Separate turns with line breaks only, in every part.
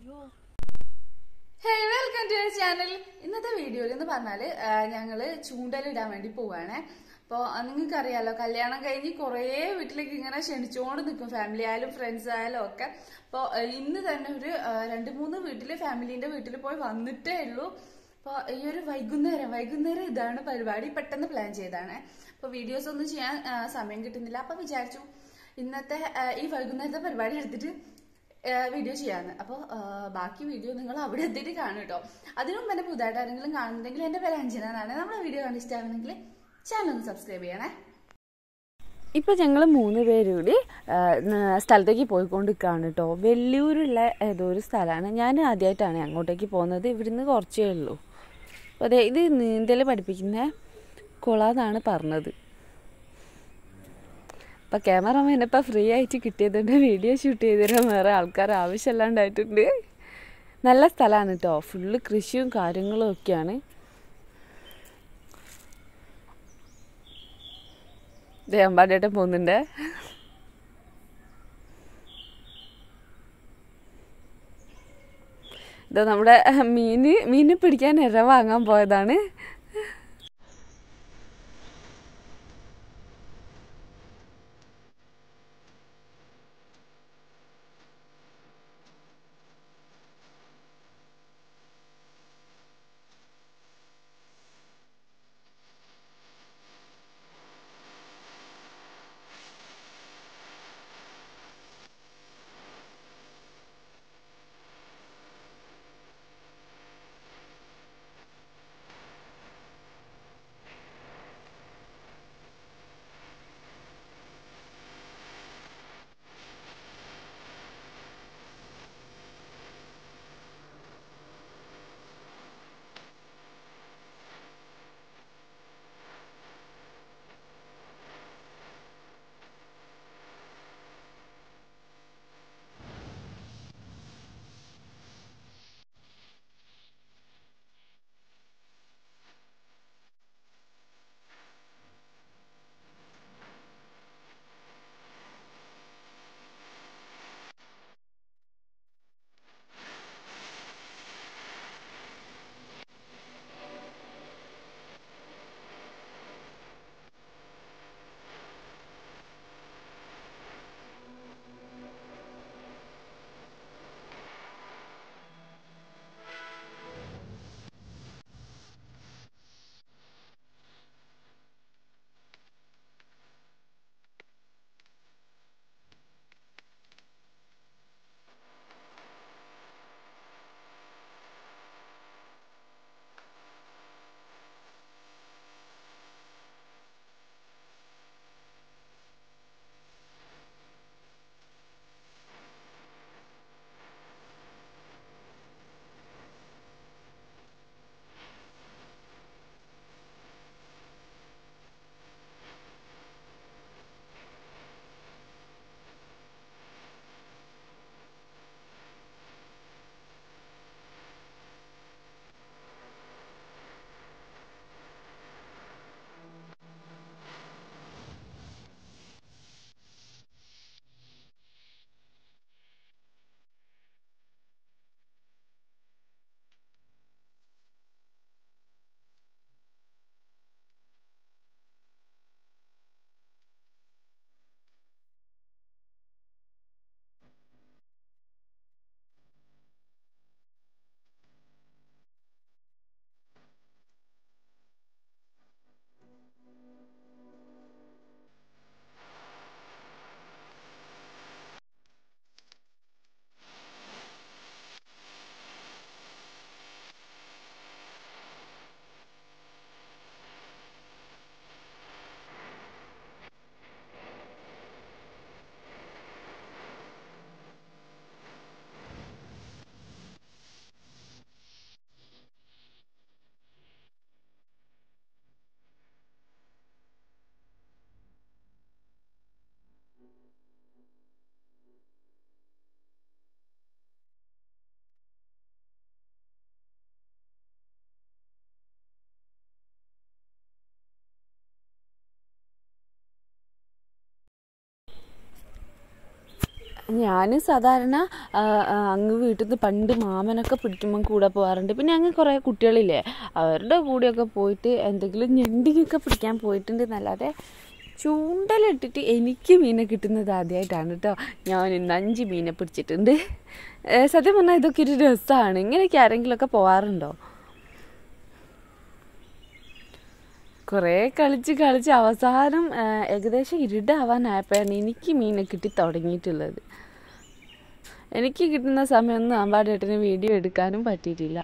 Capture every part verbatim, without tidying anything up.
Hey, welcome to our channel. ഇന്നത്തെ വീഡിയോയിൽ എന്ന് പറഞ്ഞാല് ഞങ്ങള് ചൂണ്ടലിടാൻ വേണ്ടി പോവാണ്. അപ്പോൾ നിങ്ങൾക്ക് അറിയാലോ, കല്യാണം കഴിഞ്ഞ് കുറേ വീട്ടിലേക്ക് ഇങ്ങനെ ക്ഷണിച്ചുകൊണ്ട് നിൽക്കും, ഫാമിലി ആയാലും ഫ്രണ്ട്സ് ആയാലും ഒക്കെ. അപ്പോൾ ഇന്ന് തന്നെ ഒരു രണ്ട് മൂന്ന് വീട്ടില് ഫാമിലിന്റെ വീട്ടിൽ പോയി വന്നിട്ടേ ഉള്ളൂ. അപ്പോൾ ഈ ഒരു വൈകുന്നേരം വൈകുന്നേരം ഇതാണ് പരിപാടി, പെട്ടെന്ന് പ്ലാൻ ചെയ്താണ്. അപ്പോൾ വീഡിയോസ് ഒന്നും ചെയ്യാൻ സമയം കിട്ടുന്നില്ല. അപ്പൊ വിചാരിച്ചു ഇന്നത്തെ ഈ വൈകുന്നേരത്തെ പരിപാടി എടുത്തിട്ട് വീഡിയോ ചെയ്യാന്ന്. അപ്പോൾ ബാക്കി വീഡിയോ നിങ്ങൾ അവിടെ എത്തിയിട്ട് കാണും കേട്ടോ. അതിനും എന്നെ പുതുതായിട്ട് ആരെങ്കിലും കാണുന്നുണ്ടെങ്കിൽ എന്റെ പേര് അഞ്ജന എന്നാണ്. നമ്മളെ വീഡിയോ കണ്ട് ഇഷ്ടമാണെങ്കിൽ ചാനൽ ഒന്ന് സബ്സ്ക്രൈബ് ചെയ്യണേ.
ഇപ്പോൾ ഞങ്ങൾ മൂന്ന് പേര് കൂടി സ്ഥലത്തേക്ക് പോയിക്കൊണ്ടിരിക്കുകയാണ് കേട്ടോ. വെല്ലൂരുള്ള ഏതോ ഒരു സ്ഥലമാണ്. ഞാൻ ആദ്യമായിട്ടാണ് അങ്ങോട്ടേക്ക് പോകുന്നത്. ഇവിടുന്ന് കുറച്ചേ ഉള്ളൂ. അതെ, ഇത് നീന്തൽ പഠിപ്പിക്കുന്ന കുളമെന്നാണ് പറഞ്ഞത്. അപ്പം ക്യാമറമാൻ ഇപ്പോൾ ഫ്രീ ആയിട്ട് കിട്ടിയതുകൊണ്ട് വീഡിയോ ഷൂട്ട് ചെയ്ത് തരാൻ വേറെ ആൾക്കാർ ആവശ്യമില്ലാണ്ടായിട്ടുണ്ട്. നല്ല സ്ഥലമാണ് കേട്ടോ. ഫുള്ള് കൃഷിയും കാര്യങ്ങളും ഒക്കെയാണ്. ദേവമ്പാടേട്ടൻ പോകുന്നുണ്ട്. ഇതാ നമ്മുടെ മീന് മീന് പിടിക്കാൻ ഇര വാങ്ങാൻ പോയതാണ്. ഞാൻ സാധാരണ അങ്ങ് വീട്ടിൽ നിന്ന് പണ്ട് മാമനൊക്കെ പിടിക്കുമ്പം കൂടെ പോകാറുണ്ട്. പിന്നെ അങ്ങ് കുറേ കുട്ടികളില്ലേ, അവരുടെ കൂടെയൊക്കെ പോയിട്ട് എന്തെങ്കിലും ഞണ്ടിയൊക്കെ പിടിക്കാൻ പോയിട്ടുണ്ട് എന്നല്ലാതെ ചൂണ്ടലിട്ടിട്ട് എനിക്ക് മീനെ കിട്ടുന്നത് ആദ്യമായിട്ടാണ് കേട്ടോ. ഞാൻ ഇന്ന് അഞ്ച് മീനെ പിടിച്ചിട്ടുണ്ട്. സത്യം പറഞ്ഞാൽ ഇതൊക്കെ ഒരു രസമാണ്. ഇങ്ങനെയൊക്കെ ആരെങ്കിലുമൊക്കെ പോകാറുണ്ടോ? കുറേ കളിച്ച് കളിച്ച് അവസാനം ഏകദേശം ഇരുടാവാനായപ്പോഴാണ് എനിക്ക് മീനെ കിട്ടി തുടങ്ങിയിട്ടുള്ളത്. എനിക്ക് കിട്ടുന്ന സമയമൊന്നും അമ്പാടേട്ടന് വീഡിയോ എടുക്കാനും പറ്റിയിട്ടില്ല.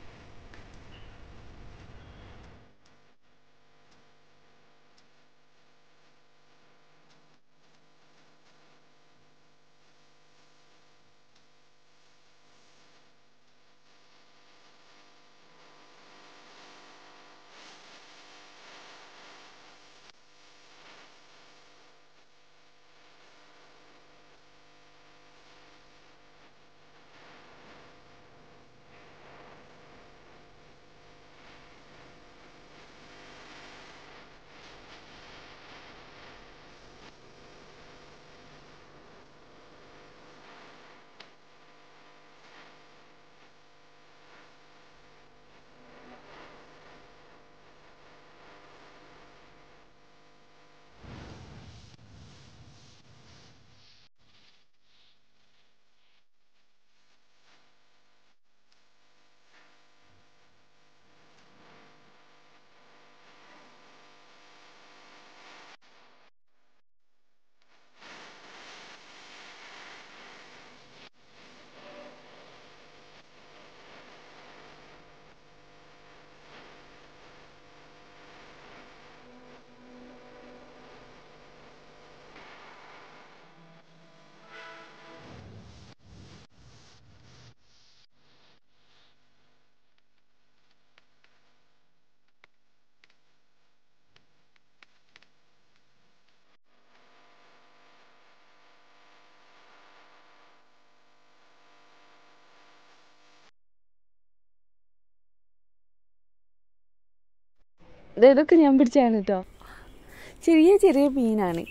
ഇതൊക്കെ ഞാൻ പിടിച്ചാണ് കേട്ടോ. ചെറിയ ചെറിയ മീനാണ്.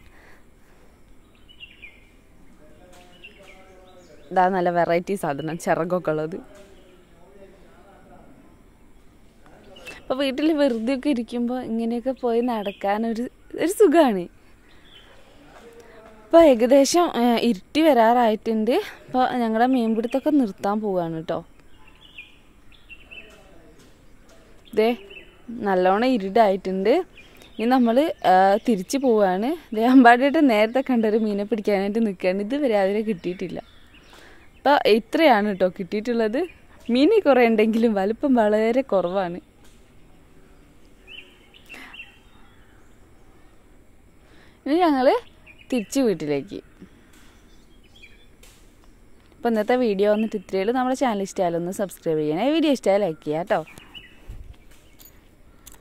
ഇതാ നല്ല വെറൈറ്റി സാധനം, ചിറകൊക്കെ ഉള്ളത്. അപ്പോൾ വീട്ടിൽ വെറുതെ ഒക്കെ ഇരിക്കുമ്പോൾ ഇങ്ങനെയൊക്കെ പോയി നടക്കാനൊരു ഒരു സുഖമാണ്. ഇപ്പോൾ ഏകദേശം ഇരുട്ടി വരാറായിട്ടുണ്ട്. അപ്പോൾ ഞങ്ങളുടെ മീൻപിടുത്തൊക്കെ നിർത്താൻ പോവുകയാണ് കേട്ടോ. ദേ നല്ലോണം ഇരുടായിട്ടുണ്ട്. ഇനി നമ്മൾ തിരിച്ചു പോവുകയാണ്. ദേ അമ്പാടിയുടെ നേരത്തെ കണ്ടൊരു മീനെ പിടിക്കാനായിട്ട് നിൽക്കുകയാണ്. ഇതുവരെ അതിനെ കിട്ടിയിട്ടില്ല. അപ്പോൾ ഇത്രയാണ് കേട്ടോ കിട്ടിയിട്ടുള്ളത്. മീൻ കുറേ ഉണ്ടെങ്കിലും വലുപ്പം വളരെ കുറവാണ്. ഇനി ഞങ്ങൾ തിരിച്ച് വീട്ടിലേക്ക്. അപ്പോൾ ഇന്നത്തെ വീഡിയോ വന്നിട്ട് ഇത്രയുള്ളൂ. നമ്മുടെ ചാനൽ ഇഷ്ടമായാലും ഒന്ന് സബ്സ്ക്രൈബ് ചെയ്യണേ. വീഡിയോ ഇഷ്ടമായി ലൈക്ക് ചെയ്യാം കേട്ടോ.